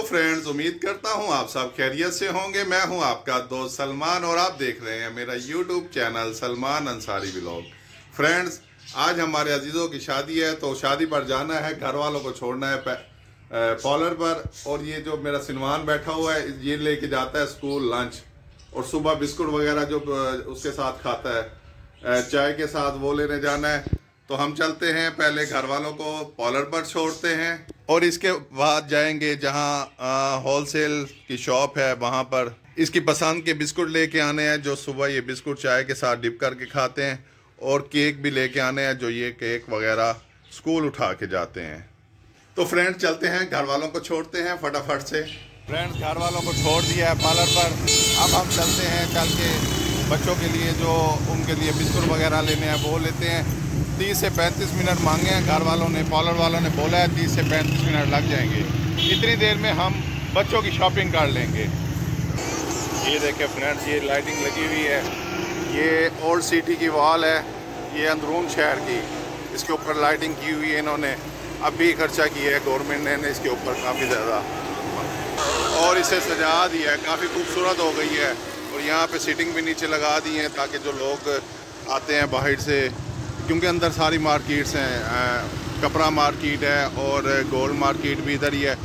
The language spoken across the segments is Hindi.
फ्रेंड्स, उम्मीद करता हूँ आप सब खैरियत से होंगे। मैं हूँ आपका दोस्त सलमान और आप देख रहे हैं मेरा YouTube channel Salman Ansari vlog. Friends, आज हमारे अजीज़ों की शादी है, तो शादी पर जाना है, घर वालों को छोड़ना है पॉलर पर। और ये जो मेरा सिनवान बैठा हुआ है, ये लेके जाता है स्कूल लंच, और सुबह बिस्कुट वगैरह जो उसके साथ खाता है चाय के साथ, वो लेने जाना है। तो हम चलते हैं, पहले घर वालों को पॉलर पर छोड़ते हैं और इसके बाद जाएंगे जहां होलसेल की शॉप है, वहां पर इसकी पसंद के बिस्कुट लेके आने हैं, जो सुबह ये बिस्कुट चाय के साथ डिप करके खाते हैं। और केक भी लेके आने हैं, जो ये केक वगैरह स्कूल उठा के जाते हैं। तो फ्रेंड्स, चलते हैं, घर वालों को छोड़ते हैं फटाफट से। फ्रेंड्स, घर वालों को छोड़ दिया है पार्लर पर। अब हम चलते हैं, चल के बच्चों के लिए जो उनके लिए बिस्कुट वगैरह लेने हैं वो लेते हैं। 30 से 35 मिनट मांगे हैं घर वालों ने, पार्लर वालों ने बोला है 30 से 35 मिनट लग जाएंगे। इतनी देर में हम बच्चों की शॉपिंग कर लेंगे। ये देखें फ्रेंड्स, ये लाइटिंग लगी हुई है, ये ओल्ड सिटी की वॉल है, ये अंदरून शहर की, इसके ऊपर लाइटिंग की हुई है इन्होंने। अभी खर्चा किया है गवर्नमेंट ने इसके ऊपर काफ़ी ज़्यादा, और इसे सजा दिया है, काफ़ी खूबसूरत हो गई है। और यहाँ पे सीटिंग भी नीचे लगा दी है ताकि जो लोग आते हैं बाहर से, क्योंकि अंदर सारी मार्केट्स हैं, कपड़ा मार्केट है और गोल्ड मार्केट भी इधर ही है।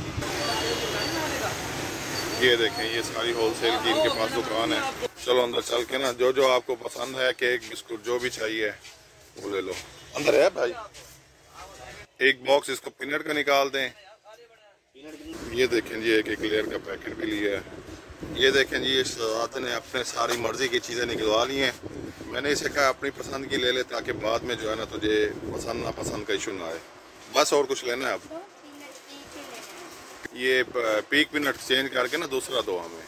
ये देखें, ये सारी होलसेल की इनके पास दुकान है। चलो अंदर चल के ना, जो जो आपको पसंद है, केक बिस्कुट जो भी चाहिए वो ले लो। अंदर है भाई, एक बॉक्स इसको पीनट का निकाल दें। ये देखें जी, एक एक्लेयर का पैकेट भी लिया है। ये देखें जी, इस साथ ने अपने सारी मर्जी की चीज़ें निकलवा ली हैं। मैंने इसे कहा अपनी पसंद की ले ले, ताकि बाद में जो है ना तुझे पसंद ना पसंद का इशू ना आए। बस और कुछ लेना है अब? ये पीक पीनट चेंज करके ना दूसरा दो हमें,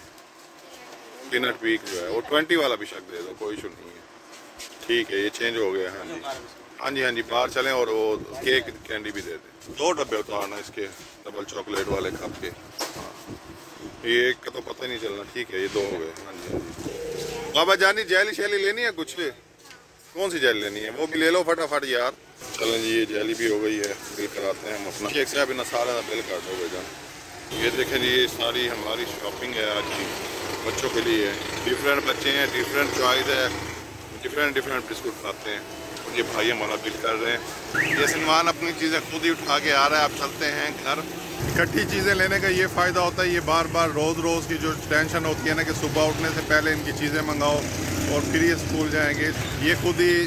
पीनट पीक जो है वो 20 वाला भी शक दे दो, कोई इशू नहीं है। ठीक है, ये चेंज हो गया। हाँ जी, हाँ जी, हाँ जी, बाहर चलें। और वो केक कैंडी भी दे दें। 2 डब्बे उतारना इसके, डबल चॉकलेट वाले कप के। हाँ, ये एक का तो पता ही नहीं चलना। ठीक है, ये 2 हो गए। हाँ जी, हाँ जी। बाबा जानी, जेली शैली लेनी है कुछ? कौन सी जेली लेनी है? वो भी ले लो फटाफट यार। चलें जी, ये जेली भी हो गई है, बिल कराते हैं हम अपना। एक से बिना सारा बिल काट दोगे जान। ये देखें जी, ये सारी हमारी शॉपिंग है आज की, बच्चों के लिए। डिफरेंट बच्चे हैं, डिफरेंट चॉइस है, डिफरेंट बिस्कुट खाते हैं। ये भाई हमारा बिल कर रहे हैं। ये सलमान अपनी चीज़ें खुद ही उठा के आ रहा है। अब चलते हैं घर। इकट्ठी चीज़ें लेने का ये फ़ायदा होता है, ये बार बार रोज़ की जो टेंशन होती है ना कि सुबह उठने से पहले इनकी चीज़ें मंगाओ और फिर ये स्कूल जाएंगे। ये खुद ही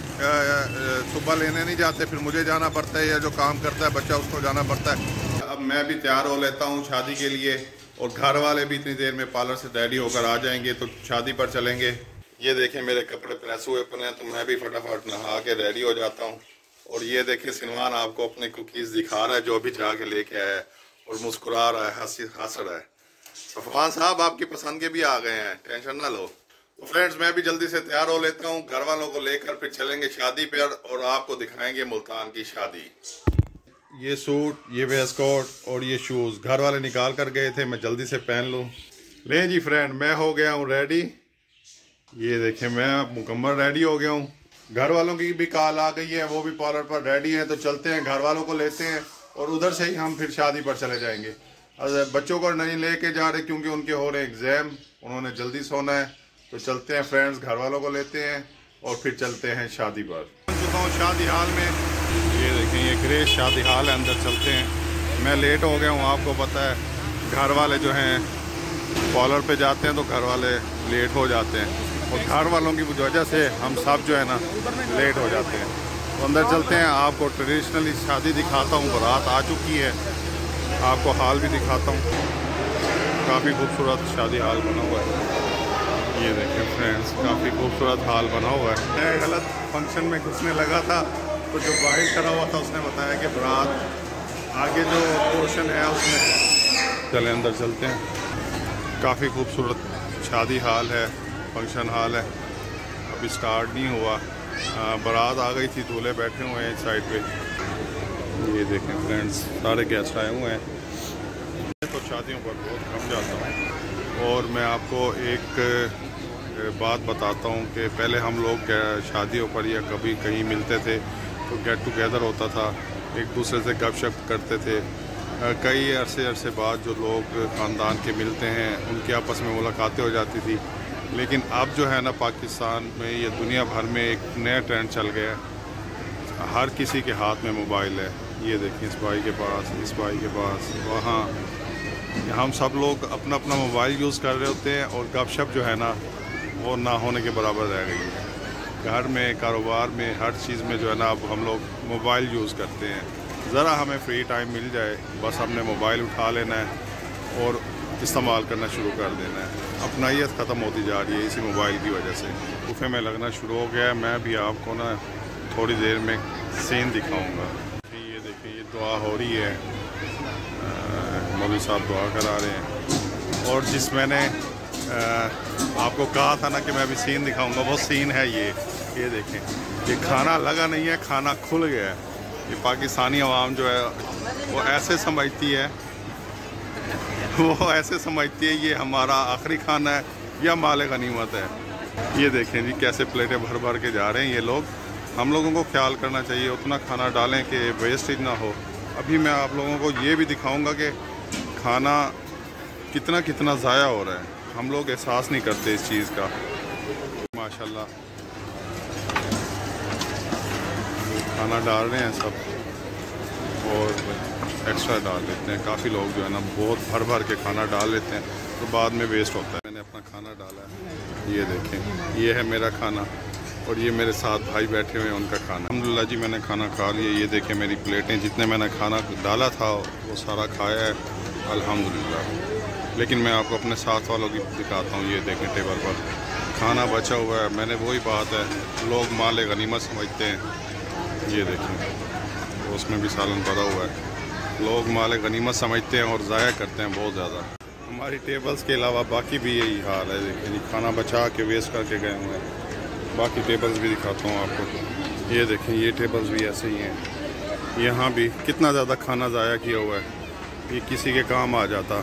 सुबह लेने नहीं जाते, फिर मुझे जाना पड़ता है, या जो काम करता है बच्चा उसको जाना पड़ता है। अब मैं भी तैयार हो लेता हूँ शादी के लिए, और घर वाले भी इतनी देर में पार्लर से रेडी होकर आ जाएंगे, तो शादी पर चलेंगे। ये देखें, मेरे कपड़े प्रेस हुए पड़े हैं, तो मैं भी फटाफट नहा के रेडी हो जाता हूँ। और ये देखें, सिनवान आपको अपने कुकीज़ दिखा रहा है जो भी जाके लेके आया है, और मुस्कुरा रहा है, हंस रहा है। सफवान साहब आपकी पसंद के भी आ गए हैं, टेंशन ना लो। तो फ्रेंड्स, मैं भी जल्दी से तैयार हो लेता हूँ, घर वालों को लेकर फिर चलेंगे शादी पर, और आपको दिखाएंगे मुल्तान की शादी। ये सूट, ये वेस्ट कोट और ये शूज़ घर वाले निकाल कर गए थे, मैं जल्दी से पहन लूँ। ले जी फ्रेंड, मैं हो गया हूँ रेडी। ये देखें, मैं मुकम्मल रेडी हो गया हूँ। घर वालों की भी कॉल आ गई है, वो भी पार्लर पर रेडी है। तो चलते हैं, घर वालों को लेते हैं, और उधर से ही हम फिर शादी पर चले जाएंगे। बच्चों को नहीं लेके जा रहे, क्योंकि उनके हो रहे एग्ज़ाम, उन्होंने जल्दी सोना है। तो चलते हैं फ्रेंड्स, घर वालों को लेते हैं और फिर चलते हैं शादी पर। पहुँच चुका हूँ शादी हाल में। ये देखें, ये ग्रे शादी हाल है, अंदर चलते हैं। मैं लेट हो गया हूँ, आपको पता है घर वाले जो हैं पार्लर पे जाते हैं तो घर वाले लेट हो जाते हैं, और घर वालों की वजह से हम सब जो है ना लेट हो जाते हैं। तो अंदर चलते हैं, आपको ट्रेडिशनली शादी दिखाता हूँ। बारात आ चुकी है, आपको हाल भी दिखाता हूँ। काफ़ी खूबसूरत शादी हाल बना हुआ है। ये देखें फ्रेंड्स, काफ़ी खूबसूरत हाल बना हुआ है। मैं गलत फंक्शन में घुसने लगा था, तो जो बाहर खड़ा हुआ था उसने बताया कि बारात आगे जो पोर्शन है उसमें। चले अंदर चलते हैं। काफ़ी खूबसूरत शादी हाल है, फंक्शन हाल है, अभी स्टार्ट नहीं हुआ। बारात आ गई थी, दूल्हे बैठे हुए हैं इस साइड पे। ये देखें फ्रेंड्स, सारे गेस्ट आए हुए हैं। तो शादियों पर बहुत कम जाता हूँ, और मैं आपको एक बात बताता हूँ कि पहले हम लोग शादियों पर या कभी कहीं मिलते थे तो गेट टुगेदर होता था, एक दूसरे से गपशप करते थे, कई अरसे बाद जो लोग ख़ानदान के मिलते हैं उनकी आपस में मुलाकातें हो जाती थी, लेकिन अब जो है ना पाकिस्तान में ये दुनिया भर में एक नया ट्रेंड चल गया है। हर किसी के हाथ में मोबाइल है। ये देखें, इस भाई के पास, इस भाई के पास, वहाँ हम सब लोग अपना अपना मोबाइल यूज़ कर रहे होते हैं और गपशप जो है ना वो ना होने के बराबर रह गई है। घर में, कारोबार में, हर चीज़ में जो है ना अब हम लोग मोबाइल यूज़ करते हैं। ज़रा हमें फ्री टाइम मिल जाए, बस हमने मोबाइल उठा लेना है और इस्तेमाल करना शुरू कर देना है। अपनाइयत ख़त्म होती जा रही है इसी मोबाइल की वजह से। गुफे में लगना शुरू हो गया है। मैं भी आपको ना थोड़ी देर में सीन दिखाऊंगा। ये देखिए, ये दुआ हो रही है, मौलवी साहब दुआ करा रहे हैं। और जिस मैंने आपको कहा था ना कि मैं अभी सीन दिखाऊंगा, वो सीन है ये देखें। ये खाना लगा नहीं है, खाना खुल गया है। ये पाकिस्तानी अवाम जो है वो ऐसे समझती है ये हमारा आखिरी खाना है या माल गनीमत है। ये देखें जी कैसे प्लेटें भर भर के जा रहे हैं ये लोग। हम लोगों को ख्याल करना चाहिए, उतना खाना डालें कि वेस्टेज ना हो। अभी मैं आप लोगों को ये भी दिखाऊंगा कि खाना कितना कितना ज़ाया हो रहा है। हम लोग एहसास नहीं करते इस चीज़ का। माशाल्लाह खाना डाल रहे हैं सब और एक्स्ट्रा डाल लेते हैं। काफ़ी लोग जो है ना बहुत भर भर के खाना डाल लेते हैं तो बाद में वेस्ट होता है। मैंने अपना खाना डाला है, ये देखें, ये है मेरा खाना और ये मेरे साथ भाई बैठे हुए हैं, उनका खाना। अल्हम्दुलिल्लाह जी मैंने खाना खा लिया। ये देखें मेरी प्लेटें, जितने मैंने खाना डाला था वो सारा खाया है अल्हम्दुलिल्लाह। लेकिन मैं आपको अपने साथ वालों की दिखाता हूँ। ये देखें टेबल पर खाना बचा हुआ है। मैंने वही बात है, लोग माल गनीमत समझते हैं। ये देखें उसमें भी सालन भरा हुआ है। लोग माल गनीमत समझते हैं और ज़ाया करते हैं बहुत ज़्यादा। हमारी टेबल्स के अलावा बाकी भी यही हाल है। देखिए खाना बचा के वेस्ट करके गए हुए हैं। बाकी टेबल्स भी दिखाता हूँ आपको। ये देखें, ये टेबल्स भी ऐसे ही हैं। यहाँ भी कितना ज़्यादा खाना ज़ाया किया हुआ है, ये किसी के काम आ जाता।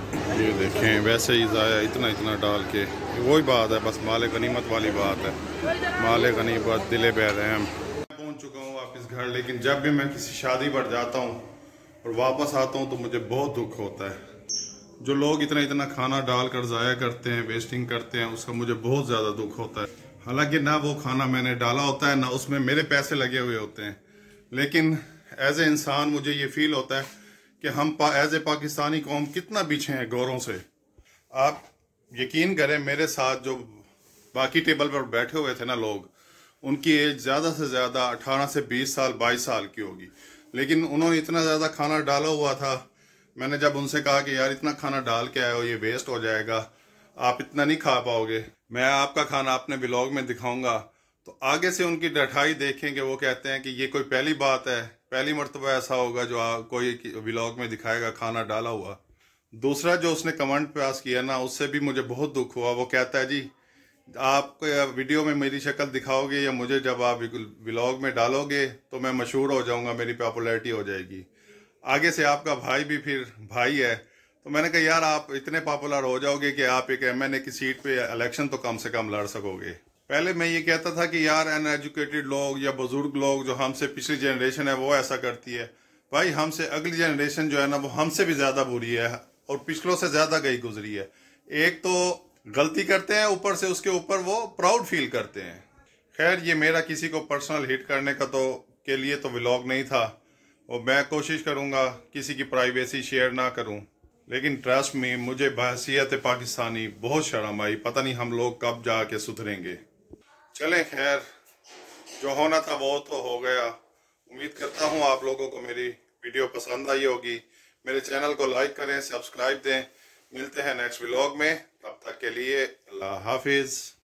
ये देखें वैसे ही ज़ाया इतना इतना डाल के। वही बात है, बस माल गनीमत वाली बात है। माल गनीमत दिले बेरहम। पहुँच चुका हूँ वापस घर, लेकिन जब भी मैं किसी शादी पर जाता हूँ और वापस आता हूँ तो मुझे बहुत दुख होता है। जो लोग इतना इतना खाना डालकर ज़ाया करते हैं, वेस्टिंग करते हैं, उसका मुझे बहुत ज़्यादा दुख होता है। हालांकि ना वो खाना मैंने डाला होता है, ना उसमें मेरे पैसे लगे हुए होते हैं, लेकिन एज ए इंसान मुझे ये फील होता है कि हम एज ए पाकिस्तानी कौम कितना पीछे हैं गौरों से। आप यकीन करें, मेरे साथ जो बाकी टेबल पर बैठे हुए थे ना लोग, उनकी एज ज़्यादा से ज़्यादा 18 से 20 साल 22 साल की होगी, लेकिन उन्होंने इतना ज़्यादा खाना डाला हुआ था। मैंने जब उनसे कहा कि यार इतना खाना डाल के आए हो, ये वेस्ट हो जाएगा, आप इतना नहीं खा पाओगे, मैं आपका खाना अपने व्लॉग में दिखाऊंगा, तो आगे से उनकी डठाई देखें कि वो कहते हैं कि ये कोई पहली बात है, पहली मरतबा ऐसा होगा जो कोई व्लॉग में दिखाएगा खाना डाला हुआ। दूसरा जो उसने कमेंट पास किया ना, उससे भी मुझे बहुत दुख हुआ। वो कहता है जी आप वीडियो में मेरी शक्ल दिखाओगे या मुझे जब आप व्लॉग में डालोगे तो मैं मशहूर हो जाऊंगा, मेरी पॉपुलैरिटी हो जाएगी, आगे से आपका भाई भी फिर भाई है। तो मैंने कहा यार आप इतने पॉपुलर हो जाओगे कि आप एक एमएनए की सीट पे इलेक्शन तो कम से कम लड़ सकोगे। पहले मैं ये कहता था कि यार अनएजुकेटेड लोग या बुजुर्ग लोग जो हमसे पिछली जनरेशन है वो ऐसा करती है। भाई हमसे अगली जनरेशन जो है ना वो हमसे भी ज़्यादा बुरी है और पिछलों से ज़्यादा गई गुजरी है। एक तो गलती करते हैं, ऊपर से उसके ऊपर वो प्राउड फील करते हैं। खैर ये मेरा किसी को पर्सनल हिट करने का तो के लिए तो व्लॉग नहीं था, और मैं कोशिश करूंगा किसी की प्राइवेसी शेयर ना करूं, लेकिन ट्रस्ट में मुझे बहसीयत पाकिस्तानी बहुत शर्म आई। पता नहीं हम लोग कब जाके सुधरेंगे। चलें खैर, जो होना था वो तो हो गया। उम्मीद करता हूं आप लोगों को मेरी वीडियो पसंद आई होगी। मेरे चैनल को लाइक करें, सब्सक्राइब दें। मिलते हैं नेक्स्ट व्लॉग में, तब तक के लिए अल्लाह हाफिज़।